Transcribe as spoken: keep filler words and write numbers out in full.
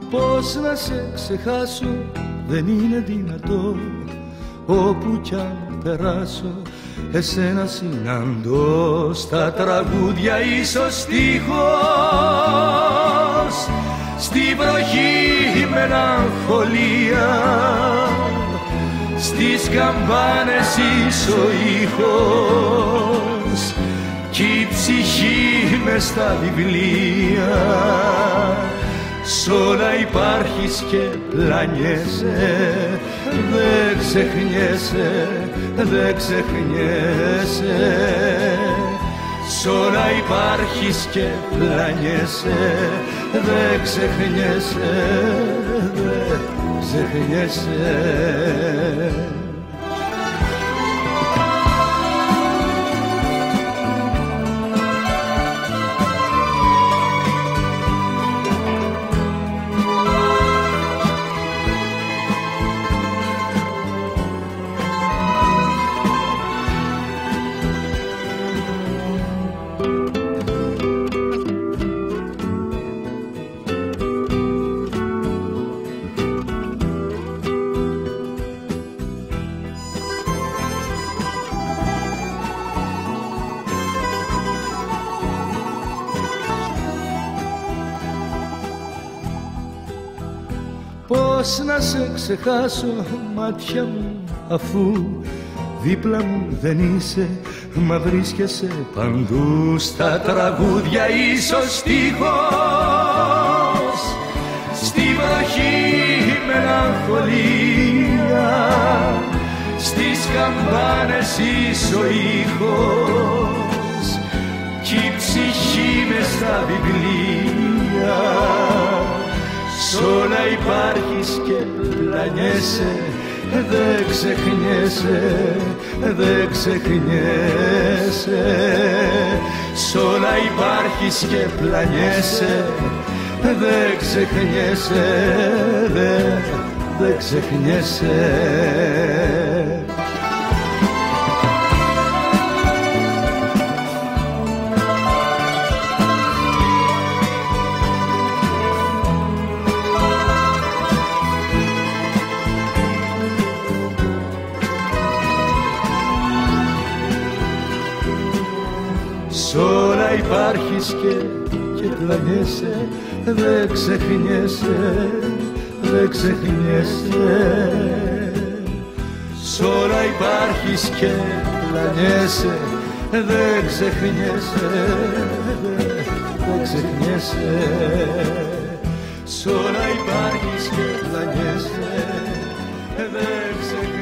Πώς να σε ξεχάσω, δεν είναι δυνατό. Όπου κι αν περάσω, εσένα συναντώ. Στα τραγούδια ίσως στίχος, στη βροχή μελαγχολία, στις καμπάνες ίσο ήχος, κι η ψυχή μες στα βιβλία. Σ' όλα υπάρχεις και πλανιέσαι, δεν ξεχνιέσαι, δεν ξεχνιέσαι. Σ' όλα υπάρχεις και πλανιέσαι, δεν ξεχνιέσαι, δεν ξεχνιέσαι. Πώς να σε ξεχάσω, μάτια μου, αφού δίπλα μου δεν είσαι, μα βρίσκεσαι παντού. Στα τραγούδια ίσως στίχος, στη βροχή μελαγχολία, στις καμπάνες ίσο ήχος, κι η ψυχή μες στα βιβλία. Σ' όλα υπάρχεις και πλανιέσαι, δεν ξεχνιέσαι, δεν ξεχνιέσαι. Σ' όλα υπάρχεις και πλανιέσαι, δεν ξεχνιέσαι, δεν, δεν ξεχνιέσαι. Σ' όλα υπάρχεις και, και πλανιέσαι, δεν ξεχνιέσαι, δεν ξεχνιέσαι. Σ' όλα υπάρχεις και πλανιέσαι, δεν ξεχνιέσαι, δεν, δεν ξεχνιέσαι. Σ' όλα υπάρχεις και πλανιέσαι, δεν ξεχνιέσαι.